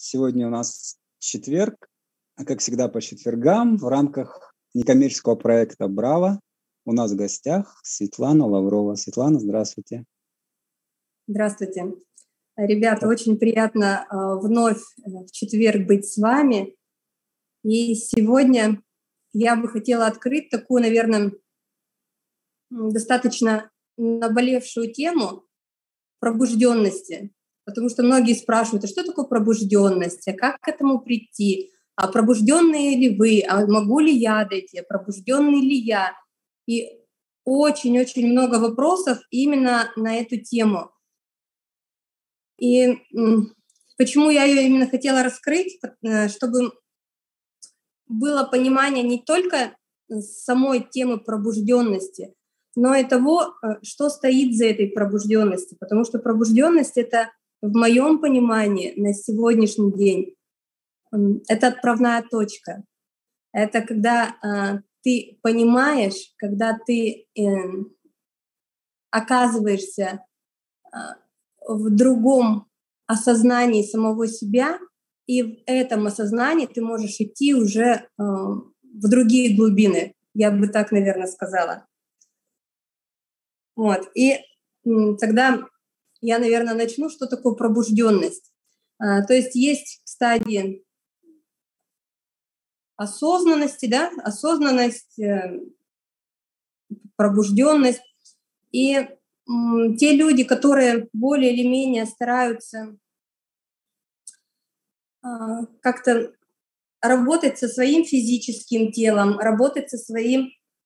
Сегодня у нас четверг, а как всегда по четвергам в рамках некоммерческого проекта «Браво» у нас в гостях Светлана Лаврова. Светлана, здравствуйте. Здравствуйте. Ребята, очень приятно вновь в четверг быть с вами. И сегодня я бы хотела открыть такую, наверное, достаточно наболевшую тему пробужденности. Потому что многие спрашивают, а что такое пробужденность, а как к этому прийти, а пробужденные ли вы, а могу ли я дойти, а пробужденный ли я? И очень-очень много вопросов именно на эту тему. И почему я ее именно хотела раскрыть, чтобы было понимание не только самой темы пробужденности, но и того, что стоит за этой пробужденностью. Потому что пробужденность — это, в моем понимании, на сегодняшний день, это отправная точка. Это когда ты понимаешь, когда ты оказываешься в другом осознании самого себя, и в этом осознании ты можешь идти уже в другие глубины, я бы так, наверное, сказала. Вот. И тогда я, наверное, начну, что такое пробужденность. То есть стадии осознанности, да, осознанность, пробужденность. И те люди, которые более или менее стараются как-то работать со своим физическим телом, работать со своим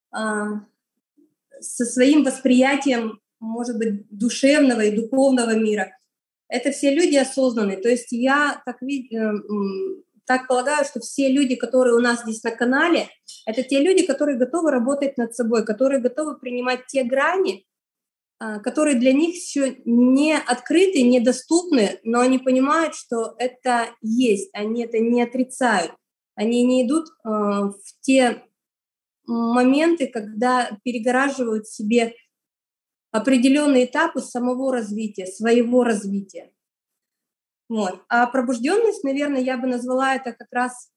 восприятием, может быть, душевного и духовного мира. Это все люди осознанные. То есть я так полагаю, что все люди, которые у нас здесь на канале, это те люди, которые готовы работать над собой, которые готовы принимать те грани, которые для них еще не открыты, недоступны, но они понимают, что это есть, они это не отрицают. Они не идут в те моменты, когда перегораживают себе определенные этапы самого развития, своего развития. Вот. А пробужденность, наверное, я бы назвала это как раз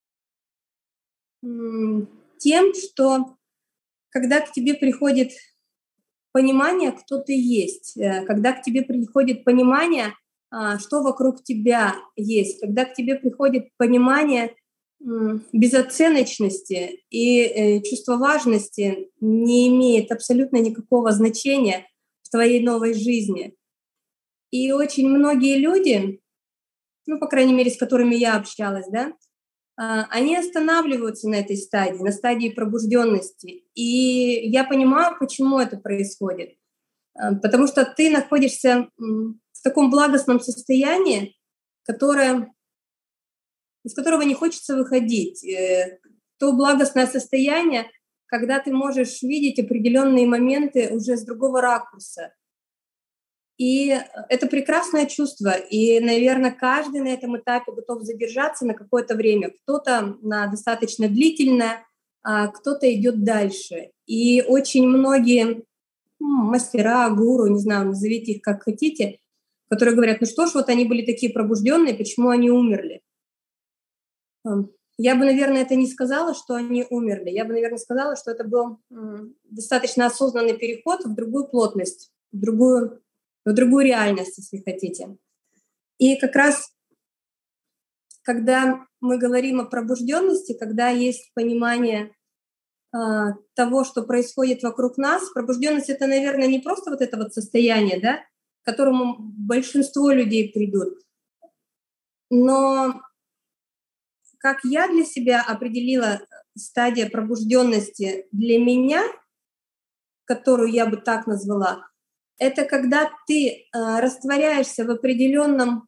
тем, что когда к тебе приходит понимание, кто ты есть, когда к тебе приходит понимание, что вокруг тебя есть, когда к тебе приходит понимание безоценочности и чувство важности не имеет абсолютно никакого значения в твоей новой жизни. И очень многие люди, по крайней мере, с которыми я общалась, да, они останавливаются на этой стадии, на стадии пробужденности. И я понимаю, почему это происходит. Потому что ты находишься в таком благостном состоянии, из которого не хочется выходить. То благостное состояние, когда ты можешь видеть определенные моменты уже с другого ракурса. И это прекрасное чувство. И, наверное, каждый на этом этапе готов задержаться на какое-то время. Кто-то на достаточно длительное, а кто-то идет дальше. И очень многие мастера, гуру, не знаю, назовите их как хотите, которые говорят, ну что ж, вот они были такие пробужденные, почему они умерли? Я бы, наверное, это не сказала, что они умерли. Я бы, наверное, сказала, что это был достаточно осознанный переход в другую плотность, в другую реальность, если хотите. И как раз, когда мы говорим о пробужденности, когда есть понимание того, что происходит вокруг нас, пробужденность — это, наверное, не просто вот это вот состояние, да, к которому большинство людей придут, но как я для себя определила стадия пробужденности для меня, которую я бы так назвала, это когда ты растворяешься в определенной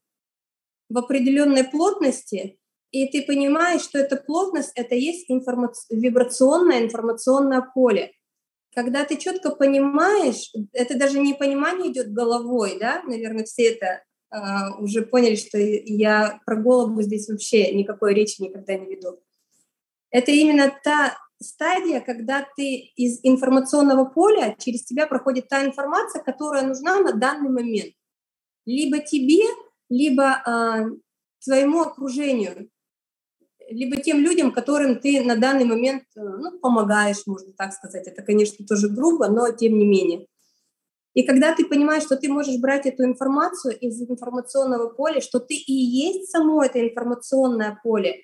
плотности, и ты понимаешь, что эта плотность — это есть вибрационное информационное поле. Когда ты четко понимаешь, это даже не понимание идет головой, да, наверное, все это уже поняли, что я про голову здесь вообще никакой речи никогда не веду. Это именно та стадия, когда ты из информационного поля, через тебя проходит та информация, которая нужна на данный момент. Либо тебе, либо твоему окружению, либо тем людям, которым ты на данный момент помогаешь, можно так сказать. Это, конечно, тоже грубо, но тем не менее. И когда ты понимаешь, что ты можешь брать эту информацию из информационного поля, что ты и есть само это информационное поле,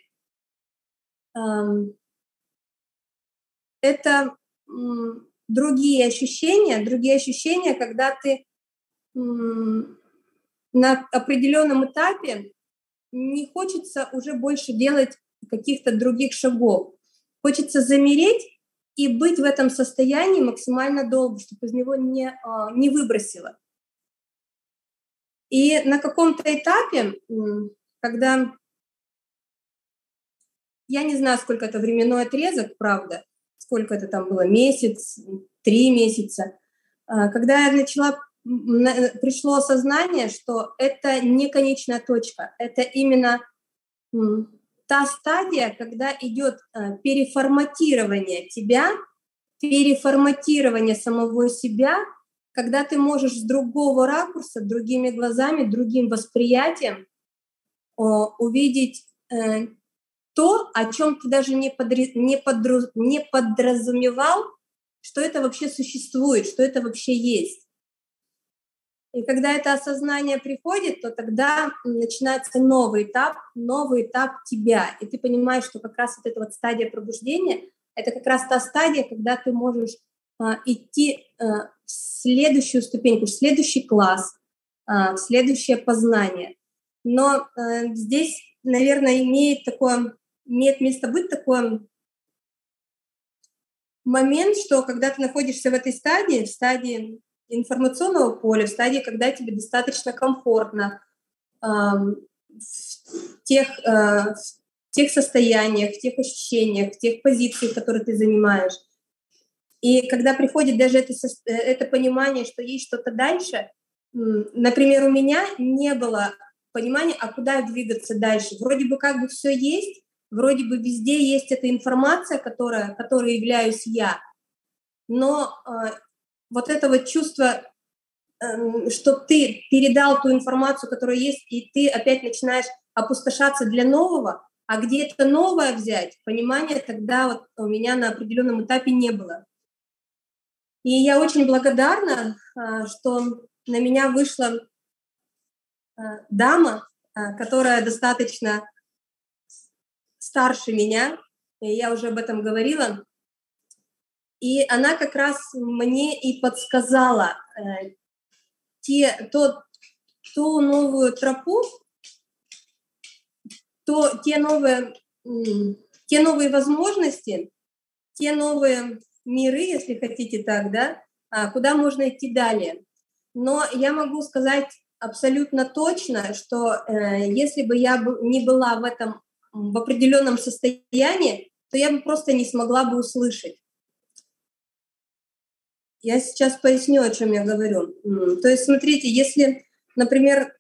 это другие ощущения, когда ты на определенном этапе не хочется уже больше делать каких-то других шагов. Хочется замереть и быть в этом состоянии максимально долго, чтобы из него не выбросило. И на каком-то этапе, когда, я не знаю, сколько это временной отрезок, правда, сколько это там было, месяц, 3 месяца, когда я пришло осознание, что это не конечная точка, это именно та стадия, когда идет переформатирование тебя, переформатирование самого себя, когда ты можешь с другого ракурса, другими глазами, другим восприятием увидеть то, о чем ты даже не подразумевал, что это вообще существует, что это вообще есть. И когда это осознание приходит, то тогда начинается новый этап тебя. И ты понимаешь, что как раз вот эта вот стадия пробуждения — это как раз та стадия, когда ты можешь идти в следующую ступеньку, в следующий класс, в следующее познание. Но здесь, наверное, имеет место быть такой момент, что когда ты находишься в этой стадии, в стадии информационного поля, в стадии, когда тебе достаточно комфортно в тех состояниях, в тех ощущениях, в тех позициях, которые ты занимаешь. И когда приходит даже это понимание, что есть что-то дальше, например, у меня не было понимания, а куда двигаться дальше. Вроде бы как бы все есть, вроде бы везде есть эта информация, которой являюсь я, но вот это вот чувство, что ты передал ту информацию, которая есть, и ты опять начинаешь опустошаться для нового, а где это новое взять, понимания тогда вот у меня на определенном этапе не было. И я очень благодарна, что на меня вышла дама, которая достаточно старше меня, и я уже об этом говорила, и она как раз мне и подсказала ту новую тропу, те новые возможности, те новые миры, если хотите так, да, куда можно идти далее. Но я могу сказать абсолютно точно, что если бы я не была в определенном состоянии, то я бы просто не смогла бы услышать. Я сейчас поясню, о чем я говорю. То есть, смотрите, если, например,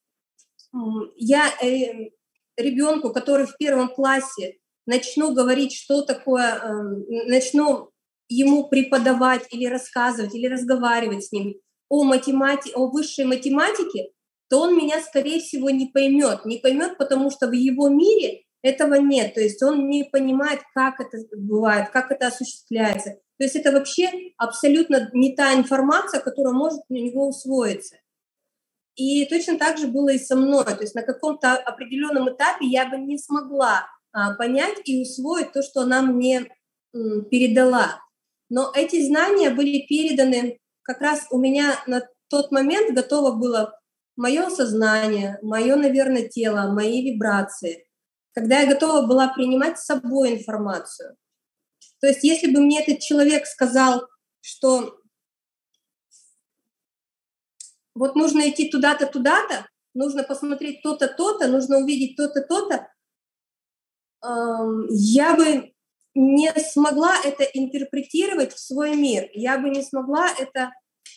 я ребенку, который в 1 классе, начну говорить, что такое, начну ему преподавать или рассказывать, или разговаривать с ним о высшей математике, то он меня, скорее всего, не поймет. Не поймет, потому что в его мире этого нет. То есть он не понимает, как это бывает, как это осуществляется. То есть это вообще абсолютно не та информация, которая может у него усвоиться. И точно так же было и со мной. То есть на каком-то определенном этапе я бы не смогла понять и усвоить то, что она мне передала. Но эти знания были переданы как раз у меня на тот момент готово было мое сознание, мое, наверное, тело, мои вибрации, когда я готова была принимать с собой информацию. То есть если бы мне этот человек сказал, что вот нужно идти туда-то, туда-то, нужно посмотреть то-то, то-то, нужно увидеть то-то, то-то, я бы не смогла это интерпретировать в свой мир, я бы не смогла это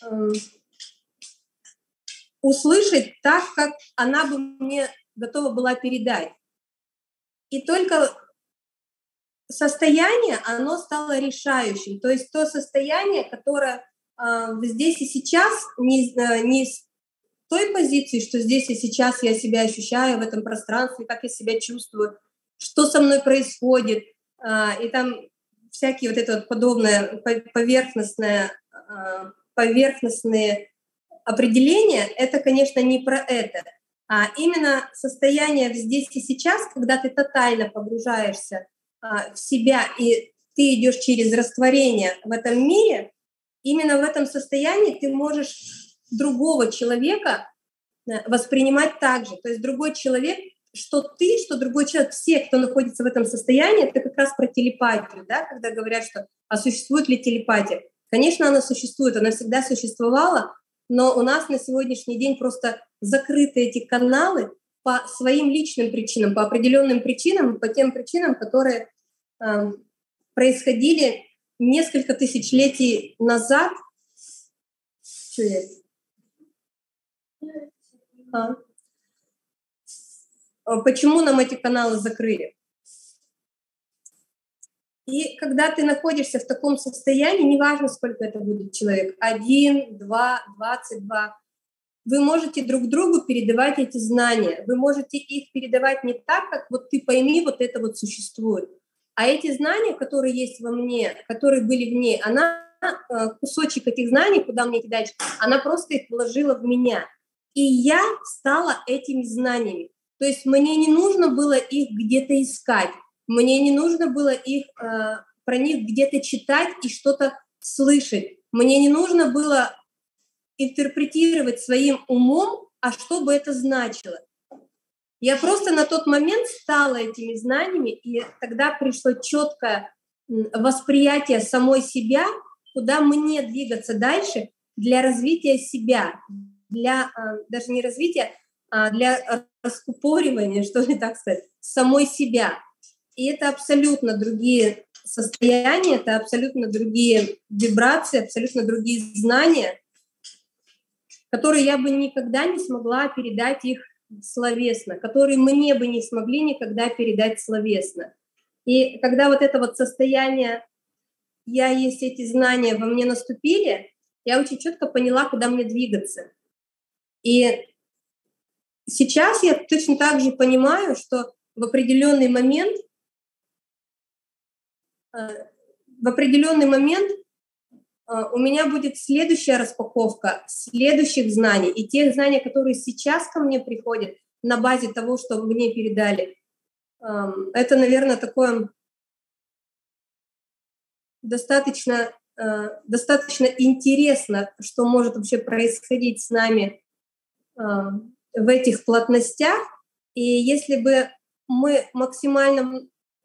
услышать так, как она бы мне готова была передать. И только состояние, оно стало решающим. То есть то состояние, которое здесь и сейчас той позиции, что здесь и сейчас я себя ощущаю в этом пространстве, как я себя чувствую, что со мной происходит, и там всякие вот это вот подобное поверхностные определения, это, конечно, не про это, а именно состояние здесь и сейчас, когда ты тотально погружаешься в себя, и ты идешь через растворение в этом мире, именно в этом состоянии ты можешь другого человека воспринимать так же. То есть другой человек, что ты, что другой человек, все, кто находится в этом состоянии, это как раз про телепатию, да, когда говорят, что а существует ли телепатия. Конечно, она существует, она всегда существовала, но у нас на сегодняшний день просто закрыты эти каналы по своим личным причинам, по определенным причинам, по тем причинам, которые происходили несколько тысячелетий назад. Почему нам эти каналы закрыли? И когда ты находишься в таком состоянии, неважно, сколько это будет человек, 1, 2, 22, вы можете друг другу передавать эти знания. Вы можете их передавать не так, как вот ты пойми, вот это вот существует. А эти знания, которые есть во мне, которые были в ней, она, кусочек этих знаний, куда мне эти дальше, она просто их вложила в меня. И я стала этими знаниями. То есть мне не нужно было их где-то искать. Мне не нужно было их, про них где-то читать и что-то слышать. Мне не нужно было интерпретировать своим умом, а что бы это значило. Я просто на тот момент стала этими знаниями, и тогда пришло четкое восприятие самой себя, куда мне двигаться дальше для развития себя, для даже не развития, а для раскупоривания, что ли так сказать, самой себя. И это абсолютно другие состояния, это абсолютно другие вибрации, абсолютно другие знания, которые я бы никогда не смогла передать их словесно, которые мне бы не смогли никогда передать словесно. И когда вот это вот состояние «я есть эти знания» во мне наступили, я очень четко поняла, куда мне двигаться. И сейчас я точно так же понимаю, что в определенный момент у меня будет следующая распаковка следующих знаний. И тех знаний, которые сейчас ко мне приходят на базе того, что мне передали, это, наверное, такое достаточно интересно, что может вообще происходить с нами в этих плотностях. И если бы мы максимально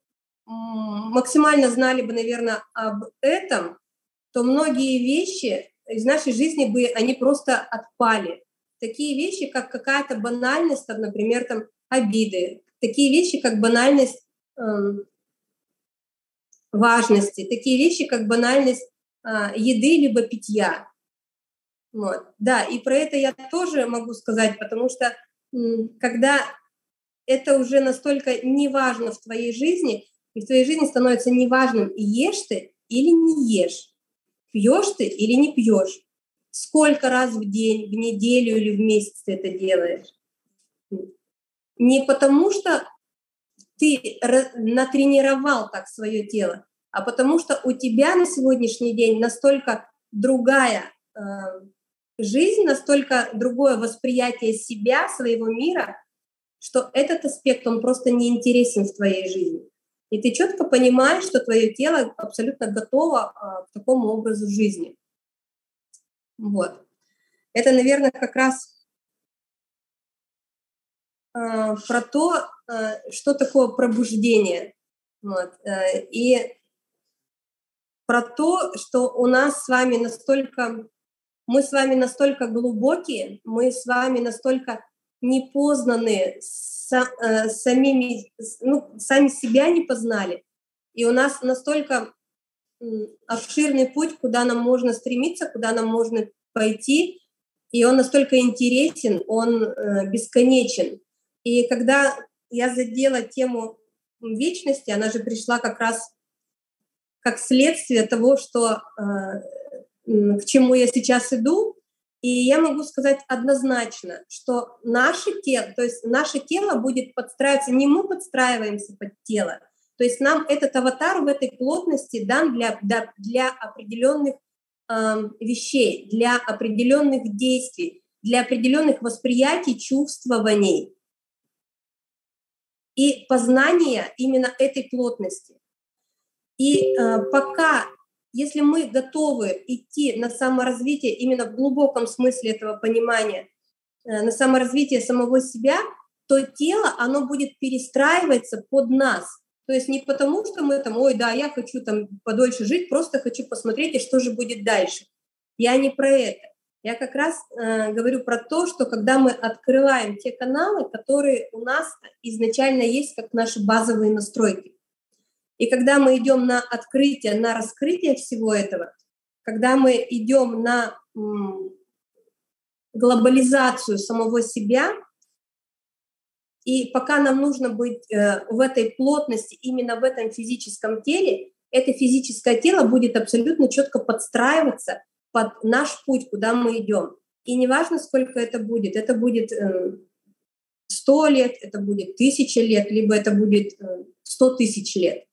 знали бы, наверное, об этом, то многие вещи из нашей жизни бы, они просто отпали. Такие вещи, как какая-то банальность, там, например, там, обиды, такие вещи, как банальность важности, такие вещи, как банальность еды либо питья. Вот. Да, и про это я тоже могу сказать, потому что когда это уже настолько неважно в твоей жизни, и в твоей жизни становится неважным, ешь ты или не ешь, пьешь ты или не пьешь, сколько раз в день, в неделю или в месяц ты это делаешь. Не потому что ты натренировал так свое тело, а потому что у тебя на сегодняшний день настолько другая жизнь, настолько другое восприятие себя, своего мира, что этот аспект, он просто не интересен в твоей жизни. И ты четко понимаешь, что твое тело абсолютно готово к такому образу жизни. Вот. Это, наверное, как раз про то, что такое пробуждение. Вот. И про то, что у нас с вами мы с вами настолько глубокие, мы с вами настолько непознанные, сами себя не познали. И у нас настолько обширный путь, куда нам можно стремиться, куда нам можно пойти, и он настолько интересен, он бесконечен. И когда я задела тему вечности, она же пришла как раз как следствие того, что к чему я сейчас иду. И я могу сказать однозначно, что наше тело, то есть наше тело будет подстраиваться, не мы подстраиваемся под тело, то есть нам этот аватар в этой плотности дан для определенных вещей, для определенных действий, для определенных восприятий, чувствований и познания именно этой плотности. И пока, если мы готовы идти на саморазвитие именно в глубоком смысле этого понимания, на саморазвитие самого себя, то тело, оно будет перестраиваться под нас. То есть не потому, что мы там, ой, да, я хочу там подольше жить, просто хочу посмотреть, и что же будет дальше. Я не про это. Я как раз говорю про то, что когда мы открываем те каналы, которые у нас изначально есть как наши базовые настройки. И когда мы идем на открытие, на раскрытие всего этого, когда мы идем на глобализацию самого себя, и пока нам нужно быть в этой плотности, именно в этом физическом теле, это физическое тело будет абсолютно четко подстраиваться под наш путь, куда мы идем. И неважно, сколько это будет 100 лет, это будет 1000 лет, либо это будет 100 тысяч лет.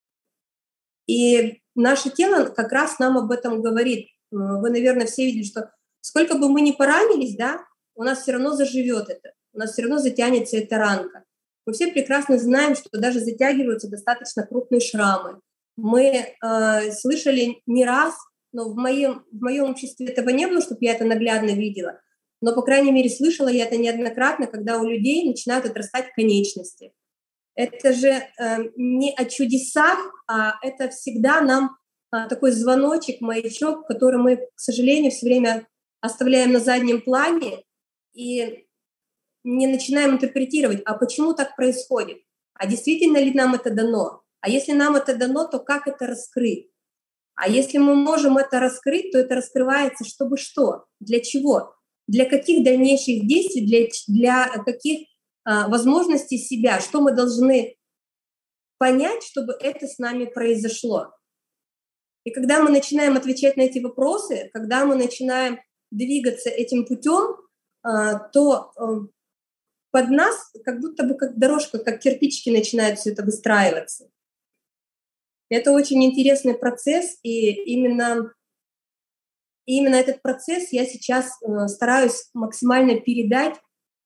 И наше тело как раз нам об этом говорит. Вы, наверное, все видели, что сколько бы мы ни поранились, да, у нас все равно заживет это, у нас все равно затянется эта ранка. Мы все прекрасно знаем, что даже затягиваются достаточно крупные шрамы. Мы слышали не раз, но в моем обществе этого не было, чтобы я это наглядно видела. Но, по крайней мере, слышала я это неоднократно, когда у людей начинают отрастать конечности. Это же не о чудесах, а это всегда нам такой звоночек, маячок, который мы, к сожалению, все время оставляем на заднем плане и не начинаем интерпретировать, а почему так происходит, а действительно ли нам это дано, а если нам это дано, то как это раскрыть, а если мы можем это раскрыть, то это раскрывается чтобы что, для чего, для каких дальнейших действий, для каких возможностей себя, что мы должны понять, чтобы это с нами произошло. И когда мы начинаем отвечать на эти вопросы, когда мы начинаем двигаться этим путем, то под нас как будто бы как дорожка, как кирпичики начинает все это выстраиваться. Это очень интересный процесс, и именно этот процесс я сейчас стараюсь максимально передать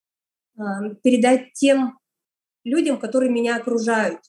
тем людям, которые меня окружают,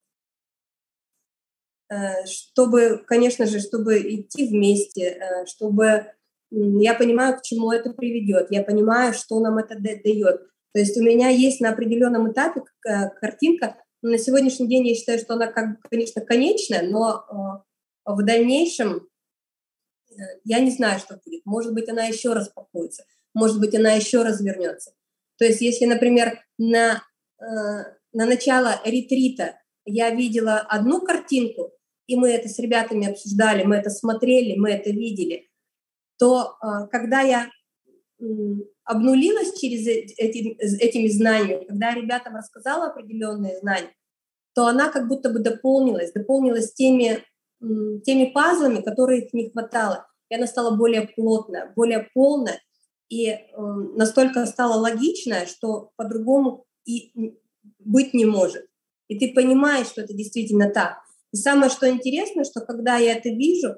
чтобы, конечно же, чтобы идти вместе, чтобы я понимаю, к чему это приведет, я понимаю, что нам это дает. То есть у меня есть на определенном этапе картинка, но на сегодняшний день я считаю, что она, конечно, конечная, но в дальнейшем я не знаю, что будет. Может быть, она еще распакуется, может быть, она еще развернется. То есть если, например, на начало ретрита я видела одну картинку, и мы это с ребятами обсуждали, мы это смотрели, мы это видели, то когда я обнулилась через этими знаниями, когда я ребятам рассказала определенные знания, то она как будто бы дополнилась теми пазлами, которые их не хватало. И она стала более плотная, более полная, и настолько стала логичная, что по-другому и быть не может. И ты понимаешь, что это действительно так. И самое, что интересно, что когда я это вижу,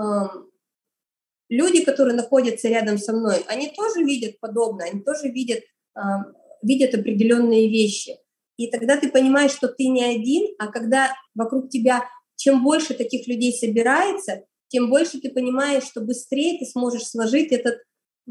люди, которые находятся рядом со мной, они тоже видят подобное, они тоже видят определенные вещи. И тогда ты понимаешь, что ты не один, а когда вокруг тебя чем больше таких людей собирается, тем больше ты понимаешь, что быстрее ты сможешь сложить этот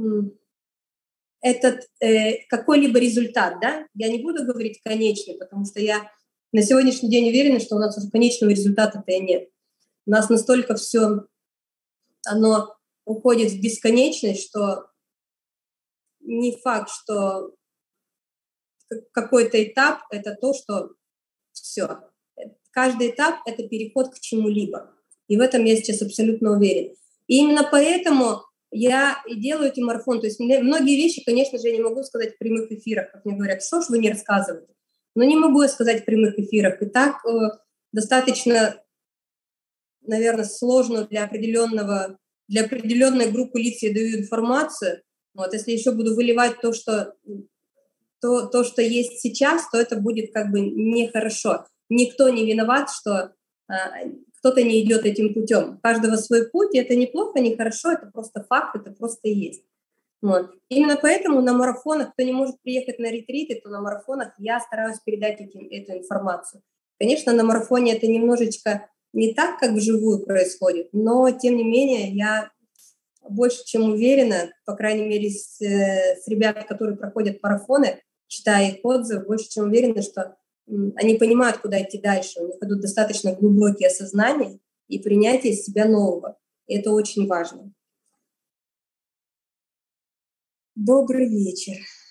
какой-либо результат, да? Я не буду говорить конечный, потому что я на сегодняшний день уверена, что у нас уже конечного результата-то и нет. У нас настолько все, оно уходит в бесконечность, что не факт, что какой-то этап — это то, что все. Каждый этап — это переход к чему-либо. И в этом я сейчас абсолютно уверена. И именно поэтому я и делаю эти марафоны. То есть многие вещи, конечно же, я не могу сказать в прямых эфирах. Как мне говорят, что ж вы не рассказываете? Но не могу я сказать в прямых эфирах. И так достаточно, наверное, сложно для определенной группы лиц я даю информацию. Вот, если еще буду выливать то, что есть сейчас, то это будет как бы нехорошо. Никто не виноват, что кто-то не идет этим путем. У каждого свой путь, и это не плохо, не хорошо, это просто факт, это просто есть. Вот. Именно поэтому на марафонах, кто не может приехать на ретриты, то на марафонах я стараюсь передать эту информацию. Конечно, на марафоне это немножечко не так, как вживую происходит, но, тем не менее, я больше чем уверена, по крайней мере, с ребят, которые проходят марафоны, читая их отзывы, больше чем уверена, что они понимают, куда идти дальше. У них идут достаточно глубокие осознания и принятие себя нового. И это очень важно. Добрый вечер.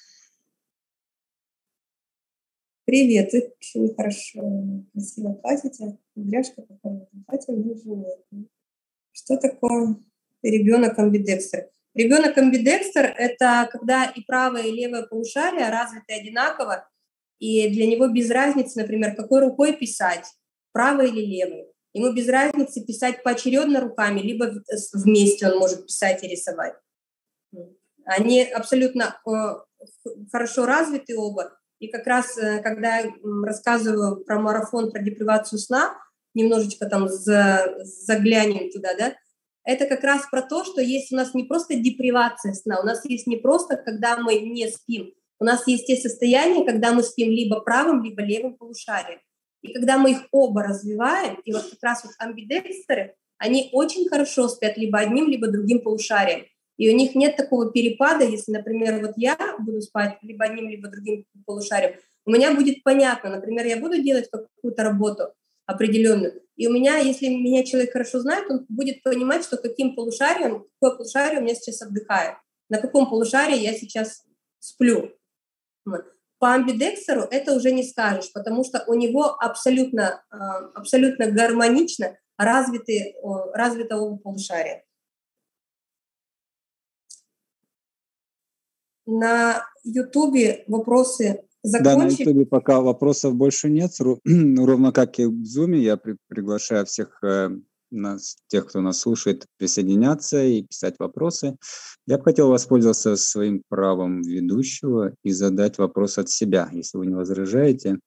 Привет, ты очень хорошо, красиво платите. Кудряшка какая-то, платье животное. Что такое ребенок-амбидекстер? Ребенок-амбидекстер – это когда и правое, и левое полушария развиты одинаково, и для него без разницы, например, какой рукой писать, правой или левой. Ему без разницы писать поочередно руками, либо вместе он может писать и рисовать. Они абсолютно хорошо развиты оба. И как раз, когда я рассказываю про марафон, про депривацию сна, немножечко там заглянем туда, да, это как раз про то, что есть у нас не просто депривация сна, у нас есть не просто, когда мы не спим, у нас есть те состояния, когда мы спим либо правым, либо левым полушарием. И когда мы их оба развиваем, и вот как раз вот амбидекстеры, они очень хорошо спят либо одним, либо другим полушарием. И у них нет такого перепада, если, например, вот я буду спать либо одним, либо другим полушарием, у меня будет понятно, например, я буду делать какую-то работу определенную, и у меня, если меня человек хорошо знает, он будет понимать, что какое полушарие у меня сейчас отдыхает, на каком полушарии я сейчас сплю. По амбидекстеру это уже не скажешь, потому что у него абсолютно гармонично развито оба полушария. На Ютубе вопросы закончились. Да, на Ютубе пока вопросов больше нет. Ровно как и в Зуме, я приглашаю всех тех, кто нас слушает, присоединяться и писать вопросы. Я бы хотел воспользоваться своим правом ведущего и задать вопрос от себя, если вы не возражаете.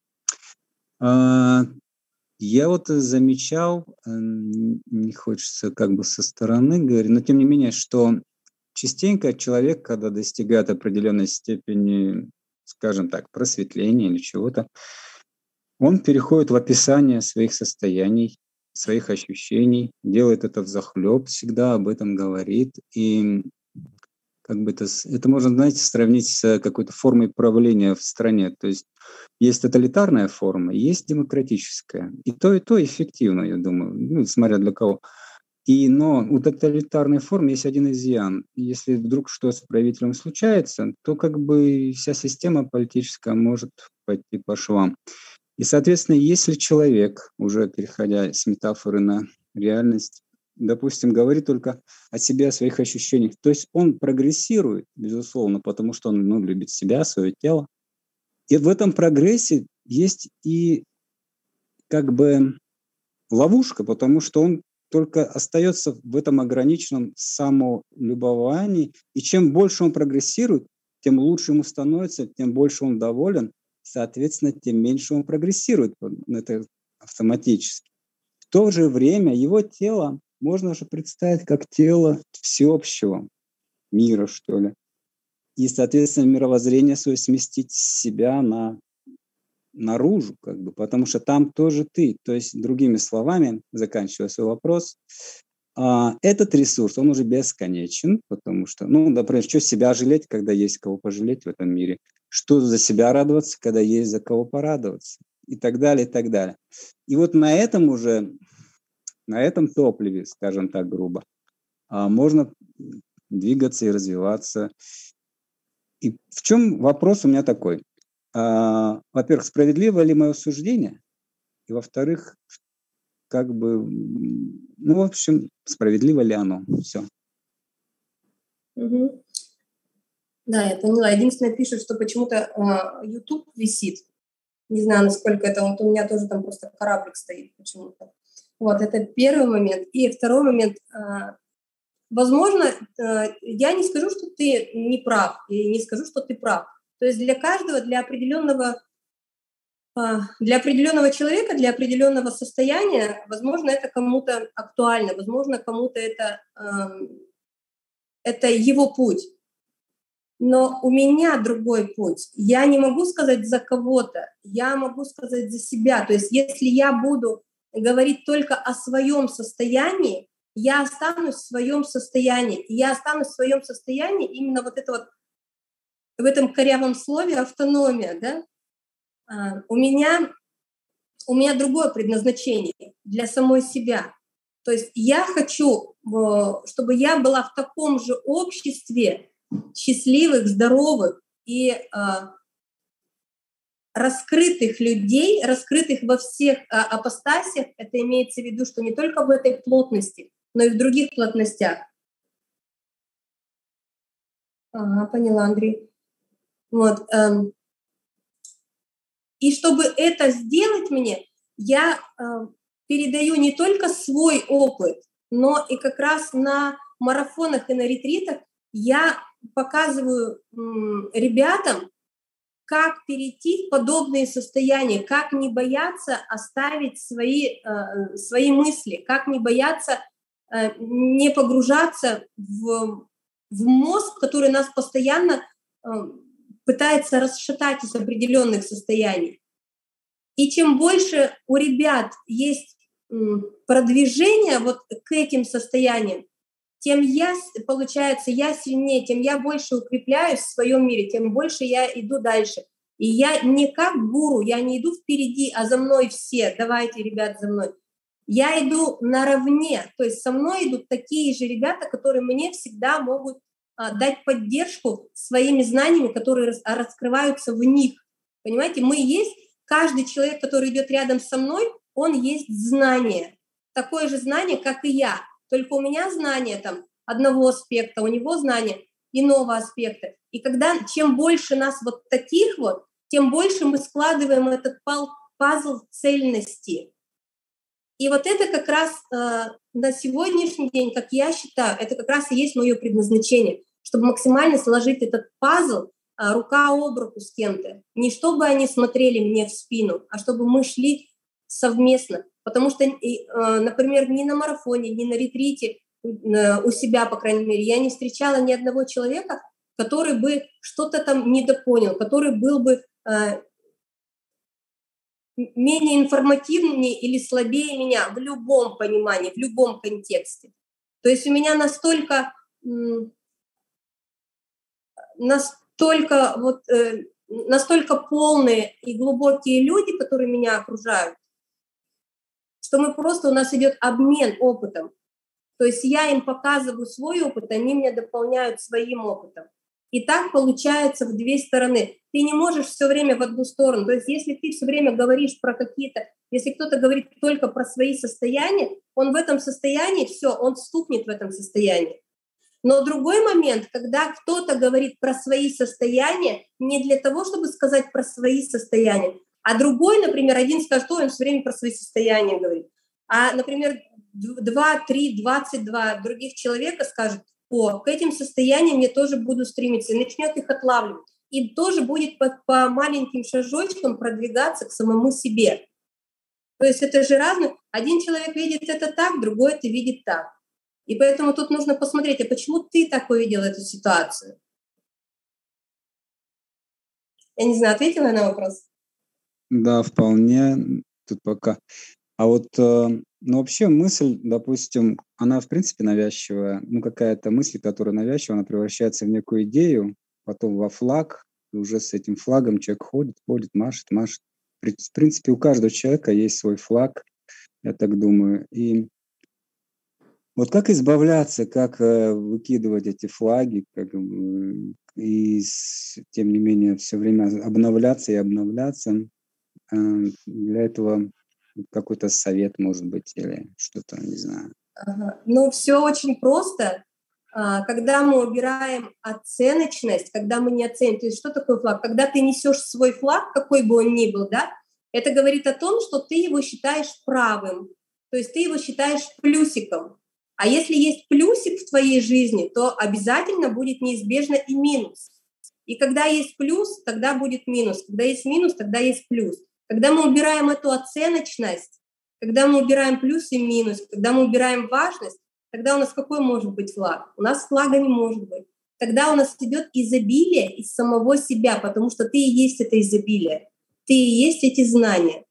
Я вот замечал, не хочется как бы со стороны говорить, но тем не менее, что частенько человек, когда достигает определенной степени, скажем так, просветления или чего-то, он переходит в описание своих состояний, своих ощущений, делает это взахлеб, всегда об этом говорит. И как бы это можно, знаете, сравнить с какой-то формой правления в стране. То есть есть тоталитарная форма, есть демократическая. И то эффективно, я думаю, ну, смотря для кого. Но у тоталитарной формы есть один изъян. Если вдруг что с правителем случается, то как бы вся система политическая может пойти по швам. И, соответственно, если человек, уже переходя с метафоры на реальность, допустим, говорит только о себе, о своих ощущениях, то есть он прогрессирует, безусловно, потому что он любит себя, свое тело. И в этом прогрессе есть и как бы ловушка, потому что он только остается в этом ограниченном самолюбовании. И чем больше он прогрессирует, тем лучше ему становится, тем больше он доволен, соответственно, тем меньше он прогрессирует. Это автоматически. В то же время его тело можно же представить как тело всеобщего мира, что ли. И, соответственно, мировоззрение свое сместить с себя наружу, как бы, потому что там тоже ты. То есть, другими словами, заканчивая свой вопрос, этот ресурс, он уже бесконечен, потому что, например, что себя жалеть, когда есть кого пожалеть в этом мире? Что за себя радоваться, когда есть за кого порадоваться? И так далее, и так далее. И вот на этом топливе, скажем так грубо, можно двигаться и развиваться. И в чем вопрос у меня такой? Во-первых, справедливо ли мое суждение? И во-вторых, как бы, в общем, справедливо ли оно? Все. Угу. Да, я поняла. Единственное, пишет, что почему-то YouTube висит. Не знаю, насколько это. Вот у меня тоже там просто кораблик стоит почему-то. Вот, это первый момент. И второй момент. возможно, я не скажу, что ты не прав, и не скажу, что ты прав. То есть для каждого, для определенного человека, для определенного состояния, возможно, это кому-то актуально, возможно, кому-то это его путь. Но у меня другой путь. Я не могу сказать за кого-то, я могу сказать за себя. То есть если я буду говорить только о своем состоянии, я останусь в своем состоянии. И я останусь в своем состоянии именно вот это вот в этом корявом слове автономия, да? У меня другое предназначение для самой себя. То есть я хочу, чтобы я была в таком же обществе счастливых, здоровых и раскрытых людей, раскрытых во всех апостасиях. Это имеется в виду, что не только в этой плотности, но и в других плотностях. Ага, поняла, Андрей. Вот. И чтобы это сделать мне, я передаю не только свой опыт, но и как раз на марафонах и на ретритах я показываю ребятам, как перейти в подобные состояния, как не бояться оставить свои мысли, как не бояться не погружаться в мозг, который нас постоянно пытается расшатать из определенных состояний. И чем больше у ребят есть продвижение вот к этим состояниям, тем получается, я сильнее, тем я больше укрепляюсь в своем мире, тем больше я иду дальше. И я не как гуру, я не иду впереди, а за мной все, давайте, ребят, за мной. Я иду наравне, то есть со мной идут такие же ребята, которые мне всегда могут дать поддержку своими знаниями, которые раскрываются в них. Понимаете, мы есть, каждый человек, который идет рядом со мной, он есть знание, такое же знание, как и я. Только у меня знание там одного аспекта, у него знание иного аспекта. И чем больше нас вот таких вот, тем больше мы складываем этот пазл цельности. И вот это как раз на сегодняшний день, как я считаю, это как раз и есть мое предназначение, чтобы максимально сложить этот пазл рука об руку с кем-то. Не чтобы они смотрели мне в спину, а чтобы мы шли совместно. Потому что, например, ни на марафоне, ни на ретрите у себя, по крайней мере, я не встречала ни одного человека, который бы что-то там недопонял, который был бы менее информативнее или слабее меня в любом понимании, в любом контексте. То есть у меня настолько полные и глубокие люди, которые меня окружают, что у нас идет обмен опытом. То есть я им показываю свой опыт, они меня дополняют своим опытом. И так получается в две стороны. Ты не можешь все время в одну сторону. То есть если ты все время говоришь про если кто-то говорит только про свои состояния, он в этом состоянии, все, он стукнет в этом состоянии. Но другой момент, когда кто-то говорит про свои состояния, не для того, чтобы сказать про свои состояния, а другой, например, один скажет, он все время про свои состояния говорит. А, например, 2, 3, 22 других человека скажут, к этим состояниям я тоже буду стремиться, и начнет их отлавливать. И тоже будет по маленьким шажочкам продвигаться к самому себе. То есть это же разное. Один человек видит это так, другой это видит так. И поэтому тут нужно посмотреть, а почему ты так увидел эту ситуацию? Я не знаю, ответила я на вопрос? Да, вполне. Тут пока. А вот, вообще мысль, допустим, она в принципе навязчивая. Какая-то мысль, которая навязчивая, она превращается в некую идею, потом во флаг, и уже с этим флагом человек ходит, машет. В принципе, у каждого человека есть свой флаг, я так думаю. И вот как избавляться, как выкидывать эти флаги, и тем не менее все время обновляться и обновляться. Для этого какой-то совет, может быть, или что-то, не знаю. Все очень просто. Когда мы убираем оценочность, когда мы не оценим, то есть что такое флаг? Когда ты несешь свой флаг, какой бы он ни был, да, это говорит о том, что ты его считаешь правым, то есть ты его считаешь плюсиком. А если есть плюсик в твоей жизни, то обязательно будет неизбежно и минус. И когда есть плюс, тогда будет минус. Когда есть минус, тогда есть плюс. Когда мы убираем эту оценочность, когда мы убираем плюс и минус, когда мы убираем важность, тогда у нас какой может быть флаг? У нас флага не может быть. Тогда у нас идет изобилие из самого себя, потому что ты и есть это изобилие. Ты и есть эти знания.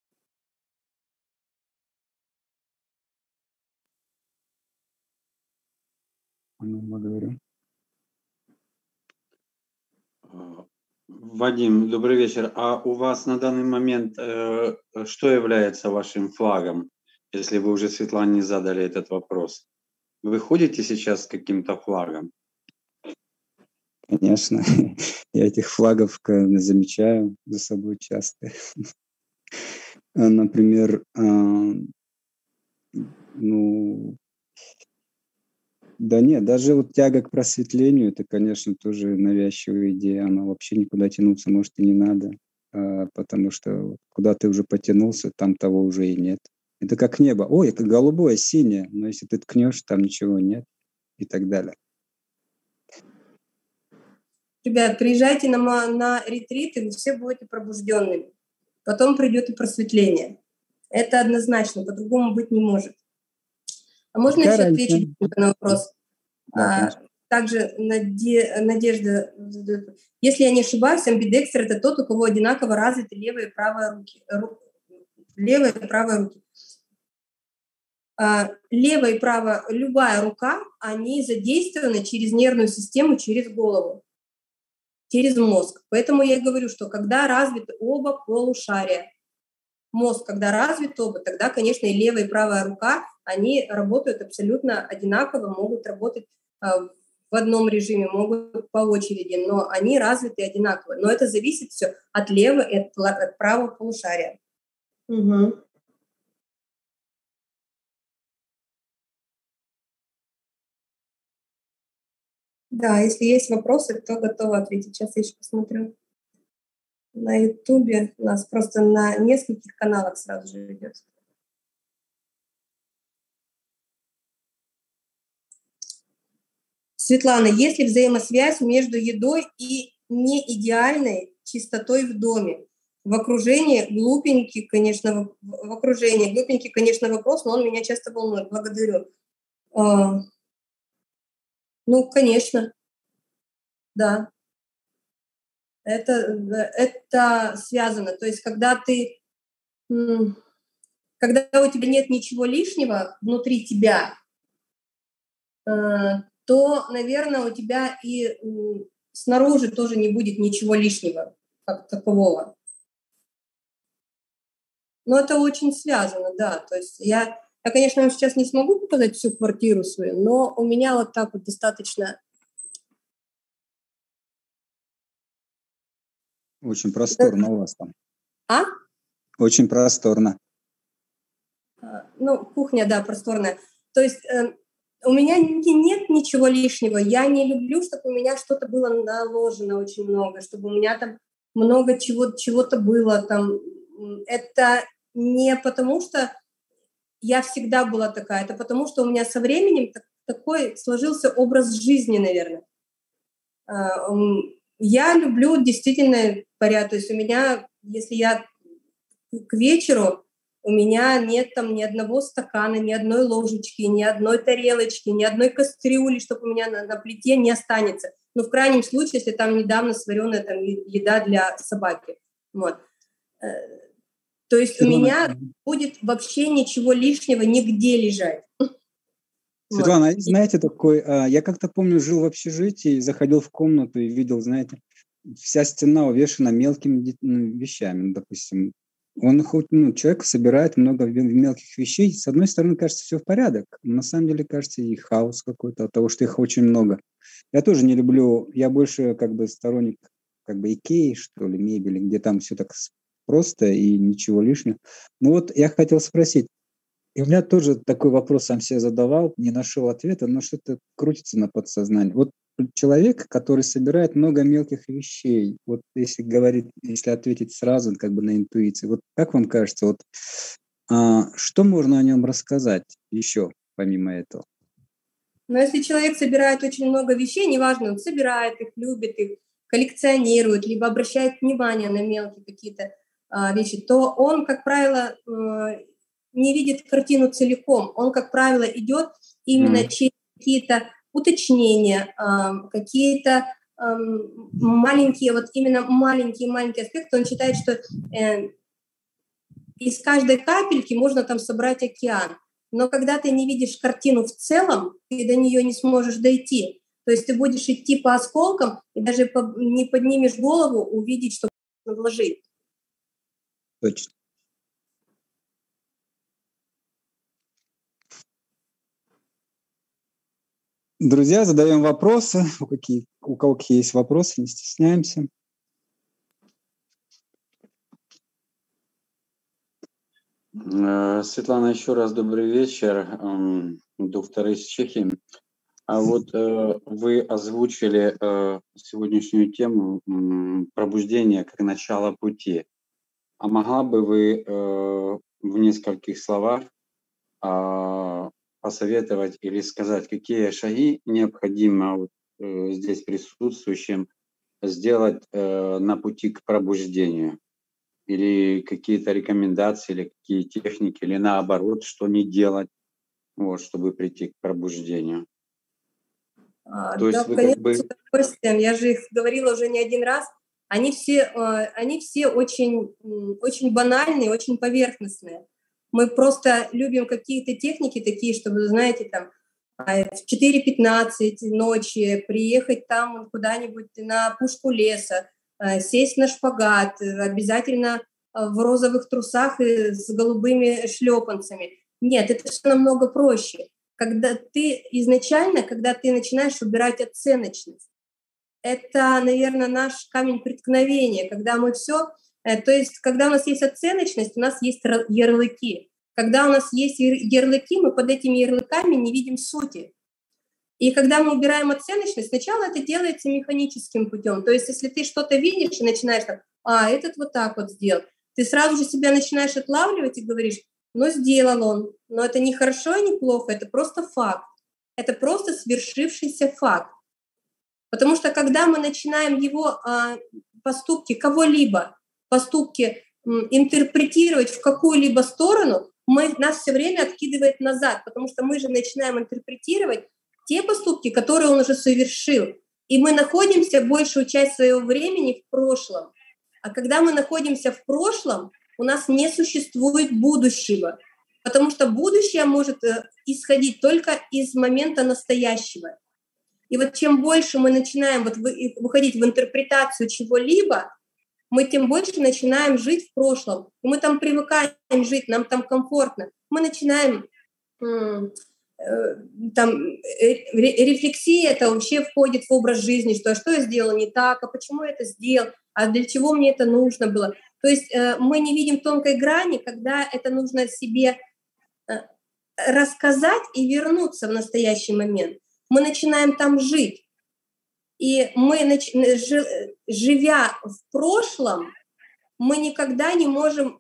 Благодарю. Вадим, добрый вечер. А у вас на данный момент что является вашим флагом, если вы уже Светлане задали этот вопрос? Вы ходите сейчас с каким-то флагом? Конечно, я этих флагов замечаю за собой часто. Например, да нет, даже вот тяга к просветлению, это, конечно, тоже навязчивая идея, она вообще никуда тянуться, может, и не надо, потому что куда ты уже потянулся, там того уже и нет. Это как небо. Ой, это голубое, синее, но если ты ткнешь, там ничего нет и так далее. Ребят, приезжайте на ретрит, и вы все будете пробужденными. Потом придет и просветление. Это однозначно, по-другому быть не может. А можно еще ответить на вопрос? Да, также Надежда, если я не ошибаюсь, амбидекстер – это тот, у кого одинаково развиты левая и правая руки. Левая и правая руки. Левая и правая, любая рука, они задействованы через нервную систему, через голову, через мозг. Поэтому я и говорю, что когда развиты оба полушария, мозг, когда развит оба, тогда, конечно, и левая, и правая рука, они работают абсолютно одинаково, могут работать в одном режиме, могут по очереди, но они развиты одинаково. Но это зависит все от левого и от правого полушария. Угу. Да, если есть вопросы, то готова ответить. Сейчас я еще посмотрю. На Ютубе у нас просто на нескольких каналах сразу же идет. Светлана, есть ли взаимосвязь между едой и неидеальной чистотой в доме? В окружении глупенький, конечно, вопрос, но он меня часто волнует. Благодарю. Ну, конечно, да. Это связано. То есть, когда у тебя нет ничего лишнего внутри тебя, то, наверное, у тебя и снаружи тоже не будет ничего лишнего, как такового. Но это очень связано, да. То есть я, конечно, вам сейчас не смогу показать всю квартиру свою, но у меня вот так вот достаточно... Очень просторно у вас там. А? Очень просторно. Ну, кухня, да, просторная. То есть у меня нет ничего лишнего. Я не люблю, чтобы у меня что-то было наложено очень много, чтобы у меня там много чего-то было. Там. Это не потому, что я всегда была такая, это потому, что у меня со временем такой сложился образ жизни, наверное. Я люблю действительно порядок. То есть у меня, если я к вечеру, у меня нет там ни одного стакана, ни одной ложечки, ни одной тарелочки, ни одной кастрюли, чтобы у меня на плите не останется. Ну, в крайнем случае, если там недавно сваренная там еда для собаки. Вот. То есть у меня будет вообще ничего лишнего нигде лежать. Светлана, вот. Знаете, такой, я как-то помню, жил в общежитии, заходил в комнату и видел, знаете, вся стена увешана мелкими вещами, допустим. Он хоть, человек собирает много мелких вещей. С одной стороны, кажется, все в порядок. Но на самом деле, кажется, и хаос какой-то от того, что их очень много. Я тоже не люблю, я больше как бы сторонник как бы Икеи, что ли, мебели, где там все так просто и ничего лишнего. Ну вот я хотел спросить, и у меня тоже такой вопрос сам себе задавал, не нашел ответа, но что-то крутится на подсознании. Вот человек, который собирает много мелких вещей, вот если ответить сразу как бы на интуиции, вот как вам кажется, вот что можно о нем рассказать еще помимо этого? Но если человек собирает очень много вещей, неважно, он собирает их, любит их, коллекционирует, либо обращает внимание на мелкие какие-то вещи, то он, как правило, не видит картину целиком. Он, как правило, идет именно через какие-то уточнения, какие-то маленькие, вот именно маленькие аспекты. Он считает, что из каждой капельки можно там собрать океан. Но когда ты не видишь картину в целом, ты до нее не сможешь дойти. То есть ты будешь идти по осколкам и даже не поднимешь голову увидеть, что можно вложить. Точно. Друзья, задаем вопросы. У кого какие есть вопросы, не стесняемся. Светлана, еще раз добрый вечер. Доктор из Чехии. А вот вы озвучили сегодняшнюю тему пробуждения как начало пути. А могла бы вы в нескольких словах посоветовать или сказать, какие шаги необходимо вот, здесь присутствующим сделать на пути к пробуждению? Или какие-то рекомендации, или какие техники, или наоборот, что не делать, вот, чтобы прийти к пробуждению? То есть вы конечно, как бы... с удовольствием. Я же их говорила уже не один раз. Они все очень, очень банальные, очень поверхностные. Мы просто любим какие-то техники такие, чтобы, знаете, там в 4:15 ночи приехать там куда-нибудь на пушку леса, сесть на шпагат, обязательно в розовых трусах и с голубыми шлепанцами. Нет, это все намного проще. Когда ты начинаешь убирать оценочность, это, наверное, наш камень преткновения, когда мы все, то есть когда у нас есть оценочность, у нас есть ярлыки. Когда у нас есть ярлыки, мы под этими ярлыками не видим сути. И когда мы убираем оценочность, сначала это делается механическим путем. То есть если ты что-то видишь и начинаешь так, этот вот так вот сделал, ты сразу же себя начинаешь отлавливать и говоришь, сделал он, но это не хорошо и не плохо, это просто факт. Это просто свершившийся факт. Потому что когда мы начинаем его поступки кого-либо, интерпретировать в какую-либо сторону, нас все время откидывает назад, потому что мы же начинаем интерпретировать те поступки, которые он уже совершил. И мы находимся большую часть своего времени в прошлом. А когда мы находимся в прошлом, у нас не существует будущего, потому что будущее может исходить только из момента настоящего. И вот чем больше мы начинаем выходить в интерпретацию чего-либо, мы тем больше начинаем жить в прошлом. И мы там привыкаем жить, нам там комфортно. Мы начинаем рефлексия, это вообще входит в образ жизни, что я сделал не так, а почему я это сделал, а для чего мне это нужно было. То есть мы не видим тонкой грани, когда это нужно себе рассказать и вернуться в настоящий момент. Мы начинаем там жить. И мы, живя в прошлом, мы никогда не можем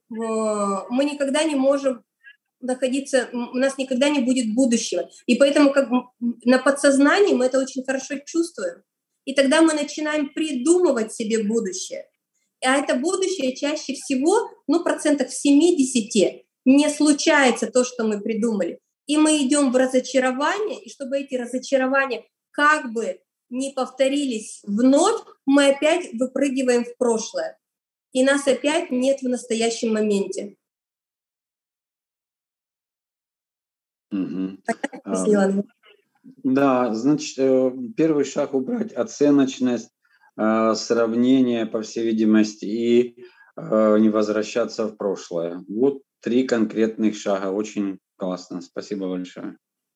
находиться, у нас никогда не будет будущего. И поэтому как на подсознании мы это очень хорошо чувствуем. И тогда мы начинаем придумывать себе будущее. А это будущее чаще всего, 70% не случается то, что мы придумали. И мы идем в разочарование, и чтобы эти разочарования как бы не повторились вновь, мы опять выпрыгиваем в прошлое. И нас опять нет в настоящем моменте. Да, значит, первый шаг убрать оценочность, сравнение, по всей видимости, и не возвращаться в прошлое. Вот 3 конкретных шага. Очень классно. Спасибо большое.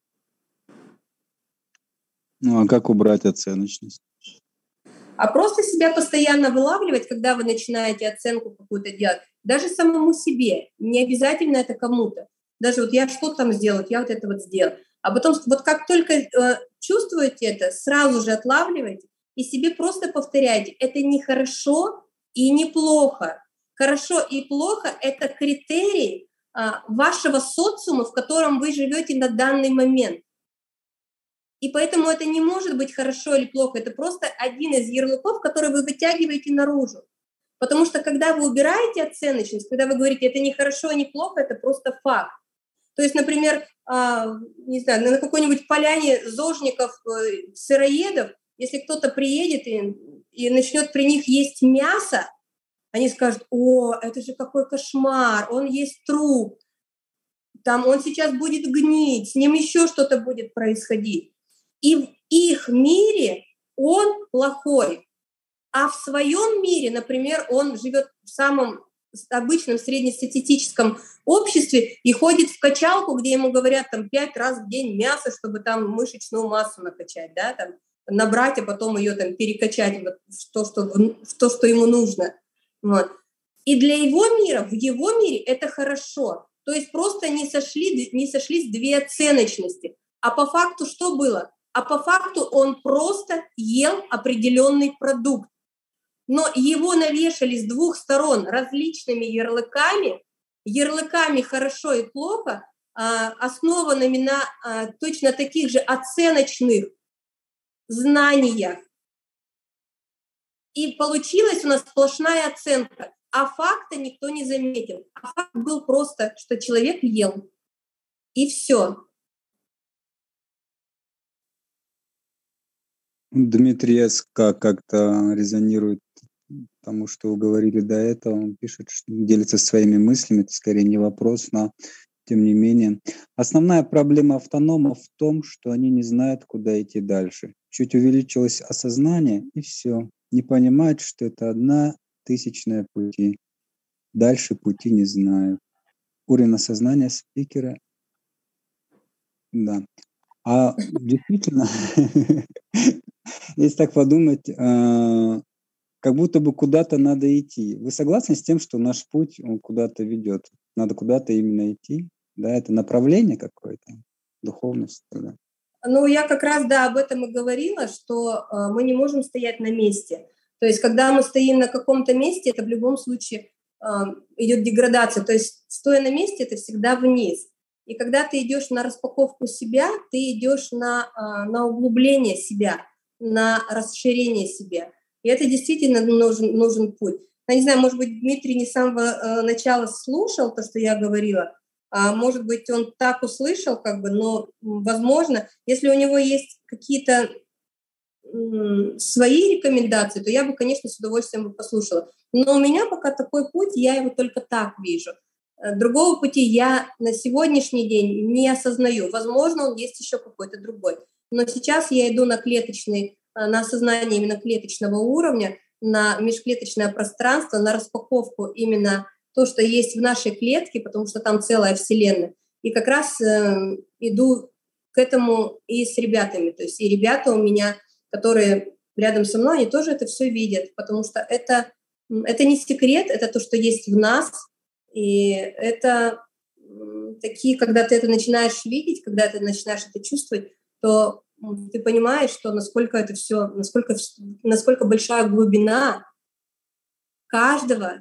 А как убрать оценочность? А просто себя постоянно вылавливать, когда вы начинаете оценку какую-то делать, даже самому себе, не обязательно это кому-то. Даже я что там сделал, я это сделал. А потом как только чувствуете это, сразу же отлавливайте и себе просто повторяйте. Это не хорошо и не плохо. Хорошо и плохо — это критерий вашего социума, в котором вы живете на данный момент. И поэтому это не может быть хорошо или плохо. Это просто один из ярлыков, который вы вытягиваете наружу. Потому что когда вы убираете оценочность, когда вы говорите, это не хорошо, не плохо, это просто факт. То есть, например, не знаю, на какой-нибудь поляне зожников, сыроедов, если кто-то приедет и начнет при них есть мясо, они скажут: о, это же какой кошмар, он есть труп, там он сейчас будет гнить, с ним еще что-то будет происходить. И в их мире он плохой. А в своем мире, например, он живет в самом обычном среднестатистическом обществе и ходит в качалку, где ему говорят там 5 раз в день мясо, чтобы там мышечную массу накачать, да, там, набрать, а потом ее там перекачать в то, что ему нужно. Вот. И для его мира, в его мире это хорошо. То есть просто не сошлись две оценочности. А по факту что было? А по факту он просто ел определенный продукт. Но его навешали с двух сторон различными ярлыками хорошо и плохо, основанными на точно таких же оценочных знаниях. И получилась у нас сплошная оценка, а факта никто не заметил. А факт был просто, что человек ел. И все. Дмитрий СК как-то резонирует тому, что вы говорили до этого. Он пишет, что делится своими мыслями. Это скорее не вопрос, но тем не менее. Основная проблема автономов в том, что они не знают, куда идти дальше. Чуть увеличилось осознание, и все. Не понимают, что это 1/1000 пути. Дальше пути не знают. Уровень осознания спикера. Да. А действительно, если так подумать, как будто бы куда-то надо идти. Вы согласны с тем, что наш путь, он куда-то ведет? Надо куда-то именно идти? Да, это направление какое-то, духовность. Да. Ну, я как раз, да, об этом и говорила, что мы не можем стоять на месте. То есть, когда мы стоим на каком-то месте, это в любом случае идет деградация. То есть, стоя на месте, это всегда вниз. И когда ты идешь на распаковку себя, ты идешь на углубление себя, на расширение себя. И это действительно нужен путь. Я не знаю, может быть, Дмитрий не с самого начала слушал то, что я говорила, а может быть, он так услышал, но, возможно, если у него есть какие-то свои рекомендации, то я бы, конечно, с удовольствием послушала. Но у меня пока такой путь, я его только так вижу. Другого пути я на сегодняшний день не осознаю. Возможно, он есть еще какой-то другой. Но сейчас я иду на осознание именно клеточного уровня, на межклеточное пространство, на распаковку именно то, что есть в нашей клетке, потому что там целая вселенная. И как раз иду к этому и с ребятами. То есть и ребята у меня, которые рядом со мной, они тоже это все видят, потому что это не секрет, это то, что есть в нас. И это такие, когда ты это начинаешь видеть, когда ты начинаешь это чувствовать, то ты понимаешь, что насколько это все, насколько большая глубина каждой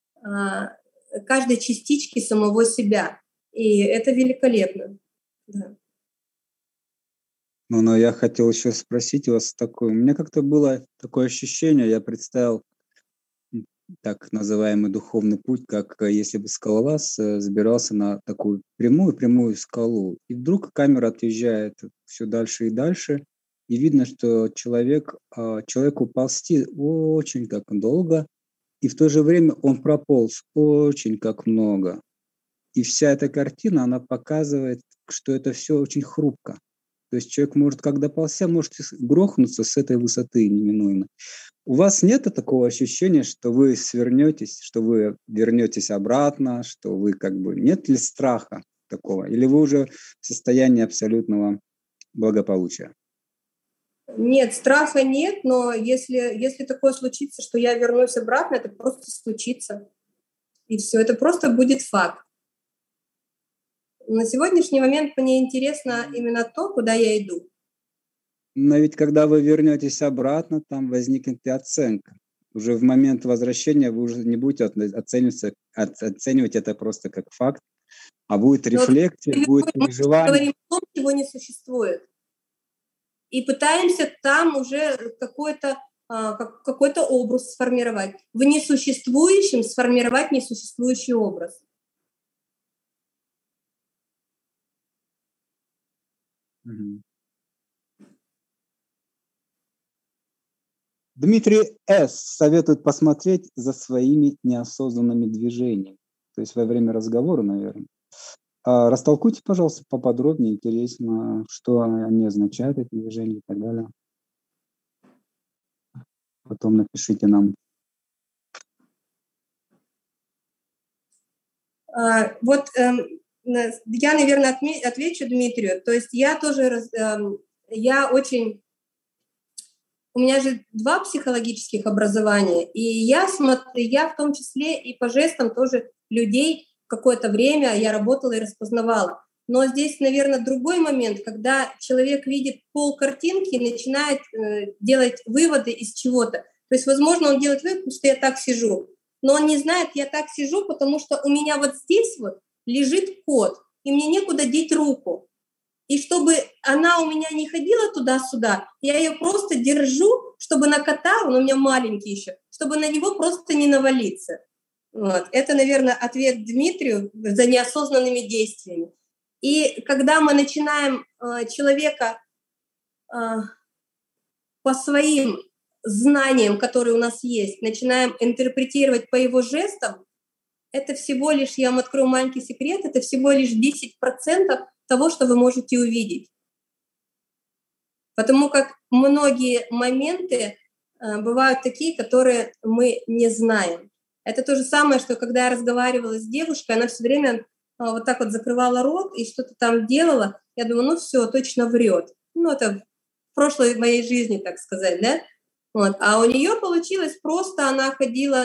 частички самого себя. И это великолепно. Да. Но я хотел еще спросить у вас такое. У меня как-то было такое ощущение, я представил так называемый духовный путь, как если бы скалолаз забирался на такую прямую скалу. И вдруг камера отъезжает все дальше и дальше, и видно, что человеку ползти очень как долго, и в то же время он прополз очень как много. И вся эта картина, она показывает, что это все очень хрупко. То есть человек может, когда ползя, может грохнуться с этой высоты неминуемо. У вас нет такого ощущения, что вы свернетесь, что вы вернетесь обратно, что вы Нет ли страха такого? Или вы уже в состоянии абсолютного благополучия? Нет, страха нет, но если такое случится, что я вернусь обратно, это просто случится. И все, это просто будет факт. На сегодняшний момент мне интересно именно то, куда я иду. Но ведь когда вы вернетесь обратно, там возникнет и оценка. Уже в момент возвращения вы уже не будете оценивать это просто как факт, а будет рефлексия, будет переживание. Мы говорим о том, чего не существует. и пытаемся там уже какой-то образ сформировать. В несуществующем сформировать несуществующий образ. Дмитрий С. советует посмотреть за своими неосознанными движениями. То есть во время разговора, наверное. Растолкуйте, пожалуйста, поподробнее, интересно, что они означают, эти движения и так далее. Потом напишите нам. Вот я, наверное, отвечу Дмитрию. То есть я тоже, у меня же 2 психологических образования, и я в том числе и по жестам тоже людей какое-то время я работала и распознавала. Но здесь, наверное, другой момент, когда человек видит полкартинки и начинает делать выводы из чего-то. То есть, возможно, он делает вывод, что я так сижу, но он не знает, я так сижу, потому что у меня вот здесь вот лежит кот, и мне некуда деть руку. И чтобы она у меня не ходила туда-сюда, я ее просто держу, чтобы на кота, он у меня маленький еще, чтобы на него просто не навалиться. Вот. Это, наверное, ответ Дмитрию за неосознанными действиями. И когда мы начинаем человека по своим знаниям, которые у нас есть, начинаем интерпретировать по его жестам, это всего лишь, я вам открою маленький секрет, это всего лишь 10% того, что вы можете увидеть. Потому как многие моменты бывают такие, которые мы не знаем. Это то же самое, что когда я разговаривала с девушкой, она все время вот так вот закрывала рот и что-то там делала. Я думаю, ну все, точно врет. Ну это в прошлой моей жизни, так сказать, да? Вот. А у нее получилось просто, она ходила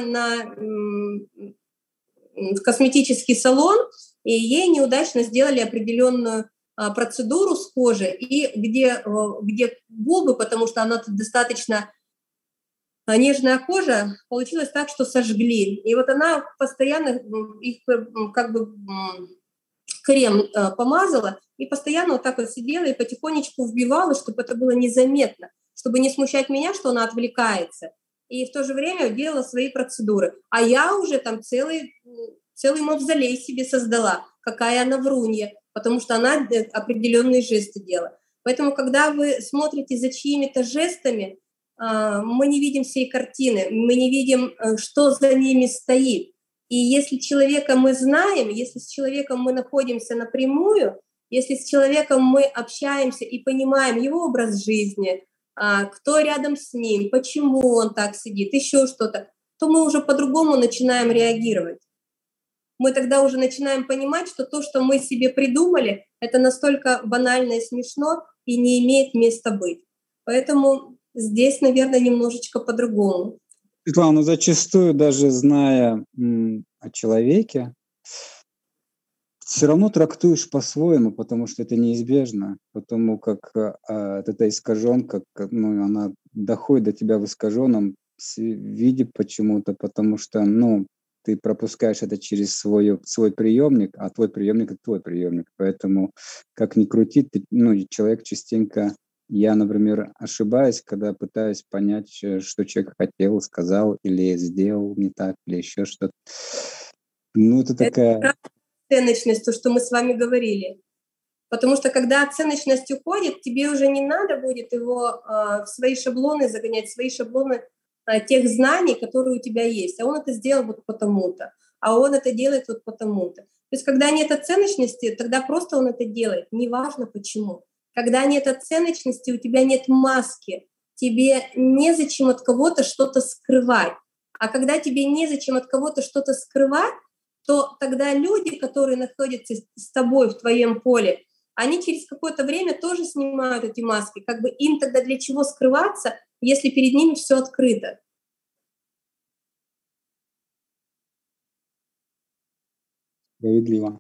в косметический салон, и ей неудачно сделали определенную процедуру с кожи, и где губы, потому что она достаточно нежная кожа, получилось так, что сожгли. И вот она постоянно их как бы крем помазала и постоянно вот так вот сидела и потихонечку вбивала, чтобы это было незаметно, чтобы не смущать меня, что она отвлекается. И в то же время делала свои процедуры. А я уже там целый мавзолей себе создала, какая она врунья, потому что она определенные жесты делала. Поэтому, когда вы смотрите за чьими-то жестами, мы не видим всей картины, мы не видим, что за ними стоит. И если человека мы знаем, если с человеком мы находимся напрямую, если с человеком мы общаемся и понимаем его образ жизни, кто рядом с ним, почему он так сидит, еще что-то, то мы уже по-другому начинаем реагировать. Мы тогда уже начинаем понимать, что то, что мы себе придумали, это настолько банально и смешно и не имеет места быть. Поэтому здесь, наверное, немножечко по-другому. Светлана, зачастую, даже зная о человеке, все равно трактуешь по-своему, потому что это неизбежно, потому как эта искаженка, она доходит до тебя в искаженном виде почему-то, потому что, ты пропускаешь это через свой приемник, а твой приемник — это твой приемник. Поэтому, как ни крути, человек частенько... Я, например, ошибаюсь, когда пытаюсь понять, что человек хотел, сказал или сделал не так, или еще что-то. Это такая... Оценочность, то, что мы с вами говорили. Потому что когда оценочность уходит, тебе уже не надо будет его в свои шаблоны загонять, свои шаблоны тех знаний, которые у тебя есть. А он это сделал вот потому-то, а он это делает вот потому-то. То есть когда нет оценочности, тогда просто он это делает, неважно почему. Когда нет оценочности, у тебя нет маски, тебе незачем от кого-то что-то скрывать. А когда тебе незачем от кого-то что-то скрывать, то тогда люди, которые находятся с тобой в твоем поле, они через какое-то время тоже снимают эти маски. Как бы им тогда для чего скрываться, если перед ними все открыто? Справедливо.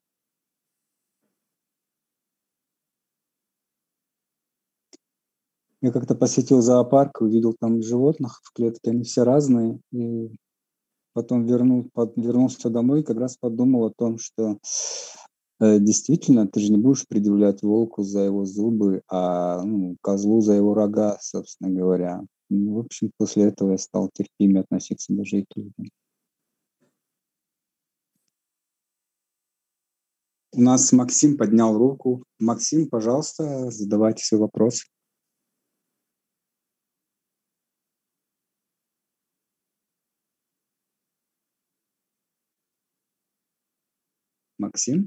Я как-то посетил зоопарк, увидел там животных в клетке, они все разные, и потом вернулся домой и как раз подумал о том, что Действительно, ты же не будешь предъявлять волку за его зубы, а козлу за его рога, собственно говоря. В общем, после этого я стал терпимее относиться даже и к людям. У нас Максим поднял руку. Максим, пожалуйста, задавайте свой вопрос. Максим?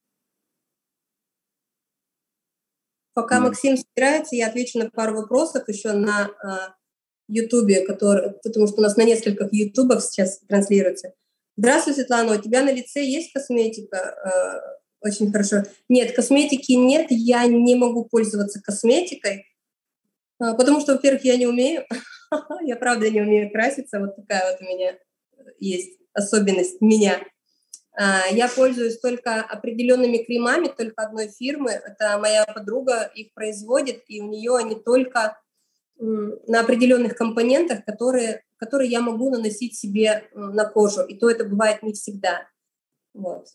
Пока Максим собирается, я отвечу на пару вопросов еще на Ютубе, потому что у нас на нескольких Ютубах сейчас транслируется. Здравствуй, Светлана, у тебя на лице есть косметика? Очень хорошо. Нет, косметики нет, я не могу пользоваться косметикой, потому что, во-первых, я не умею, я правда не умею краситься, вот такая вот у меня есть особенность меня. Я пользуюсь только определенными кремами, только одной фирмы, это моя подруга их производит, и у нее они только на определенных компонентах, которые я могу наносить себе на кожу, и то это бывает не всегда. Вот.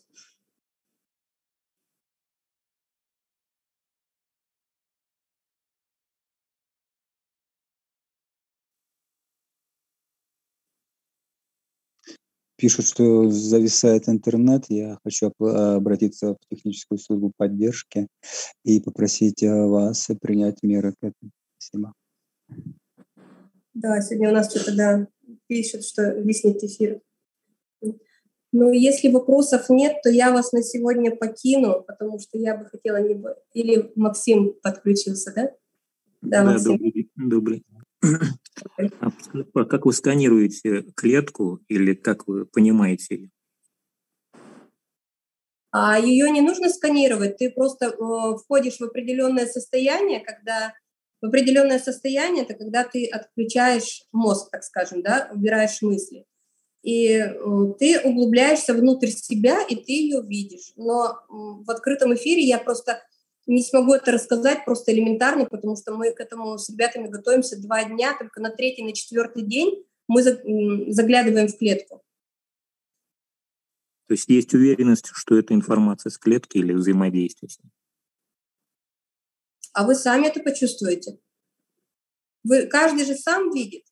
Пишут, что зависает интернет. Я хочу обратиться в техническую службу поддержки и попросить вас принять меры к этому. Спасибо. Да, сегодня у нас что-то, пишут, что виснет эфир. Ну, если вопросов нет, то я вас на сегодня покину, потому что я бы хотела... Или Максим подключился, да? Да, Максим. Добрый. А как вы сканируете клетку или как вы понимаете ее? Ее не нужно сканировать, ты просто входишь в определенное состояние, это когда ты отключаешь мозг, так скажем, да, убираешь мысли. И ты углубляешься внутрь себя, и ты ее видишь. Но в открытом эфире я просто не смогу это рассказать просто элементарно, потому что мы к этому с ребятами готовимся 2 дня, только на 3-й, на 4-й день мы заглядываем в клетку. То есть есть уверенность, что это информация с клетки или взаимодействие с ней? А вы сами это почувствуете. Каждый же сам видит.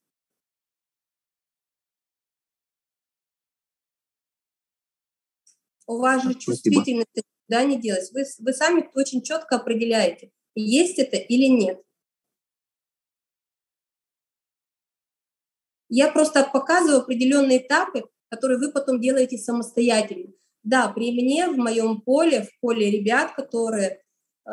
У вас же чувствительность никуда не делась. Вы сами очень четко определяете, есть это или нет. Я просто показываю определенные этапы, которые вы потом делаете самостоятельно. Да, при мне, в моем поле, в поле ребят, которые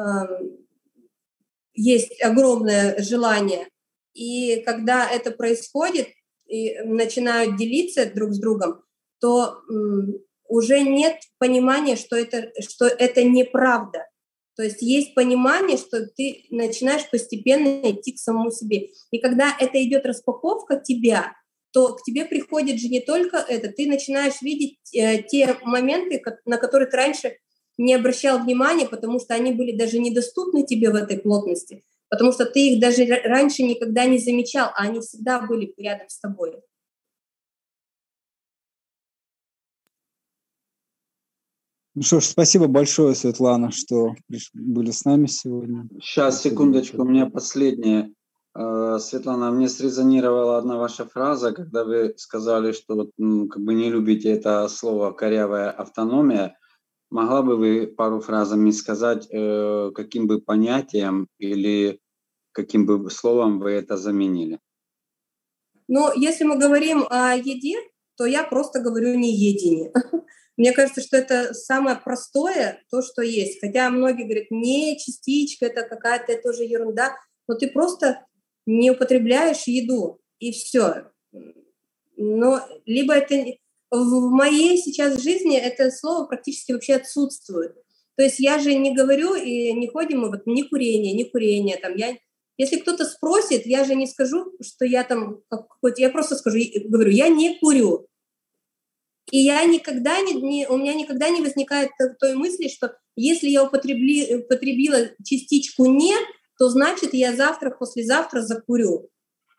есть огромное желание, и когда это происходит, и начинают делиться друг с другом, то уже нет понимания, что это неправда. То есть понимание, что ты начинаешь постепенно идти к самому себе. И когда это идет распаковка тебя, то к тебе приходит же не только это, ты начинаешь видеть те моменты, на которые ты раньше не обращал внимания, потому что они были даже недоступны тебе в этой плотности, потому что ты их даже раньше никогда не замечал, а они всегда были рядом с тобой. Ну что ж, спасибо большое, Светлана, что были с нами сегодня. Сейчас, секундочку, у меня последнее. Светлана, мне срезонировала одна ваша фраза, когда вы сказали, что не любите это слово «корявая автономия». Могла бы вы пару фразами сказать, каким бы понятием или каким бы словом вы это заменили? Ну, если мы говорим о еде, то я просто говорю «неедение». Мне кажется, что это самое простое, то, что есть. Хотя многие говорят, не, частичка, это какая-то тоже ерунда. Но ты просто не употребляешь еду, и все. Но либо это... В моей сейчас жизни это слово практически вообще отсутствует. То есть я же не говорю и не ходим мы ни курение. Там, если кто-то спросит, я же не скажу, что я там... Я просто говорю, я не курю. И я у меня никогда не возникает той мысли, что если я употребила частичку «не», то значит я завтра, послезавтра закурю.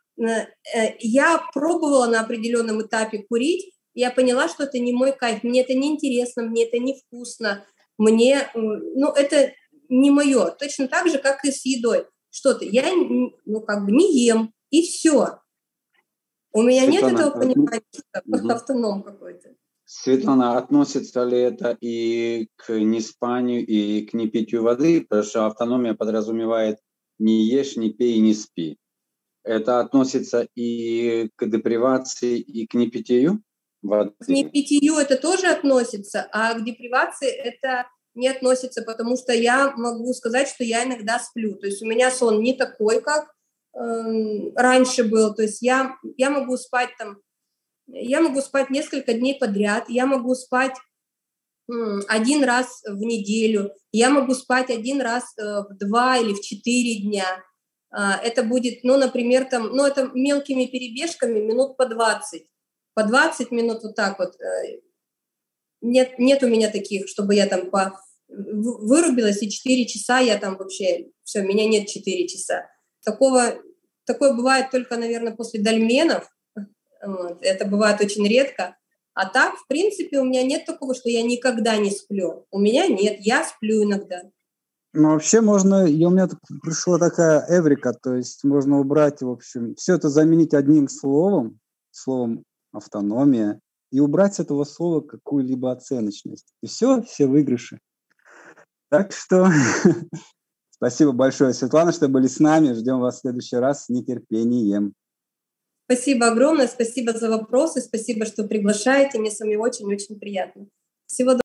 Я пробовала на определенном этапе курить, и я поняла, что это не мой кайф, мне это не интересно, мне это не вкусно. мне, ну, это не мое. Точно так же, как и с едой. Что-то я, ну, как бы не ем, и все. У меня Светлана, нет этого понимания, что автоном какой-то. Светлана, относится ли это и к неспанию, и к непитию воды? Потому что автономия подразумевает не ешь, не пей, не спи. Это относится и к депривации, и к непитию воды? К непитию это тоже относится, а к депривации это не относится, потому что я могу сказать, что я иногда сплю. То есть у меня сон не такой, как раньше был. То есть я могу спать несколько дней подряд, я могу спать один раз в неделю, я могу спать один раз в 2 или в 4 дня. Это будет, ну, например, там, ну, это мелкими перебежками минут по 20. По 20 минут вот так вот. Нет у меня таких, чтобы я там вырубилась, и 4 часа я там вообще, все, меня нет 4 часа. Такое бывает только, наверное, после дольменов. Вот. Это бывает очень редко. А так, в принципе, у меня нет такого, что я никогда не сплю. У меня нет, я сплю иногда. Ну, вообще можно, и у меня пришла такая эврика, то есть можно убрать, в общем, все это заменить одним словом автономия, и убрать с этого слова какую-либо оценочность. И все выигрыши. Так что спасибо большое, Светлана, что были с нами. Ждем вас в следующий раз с нетерпением. Спасибо огромное, спасибо за вопросы, спасибо, что приглашаете. Мне с вами очень-очень приятно. Всего доброго.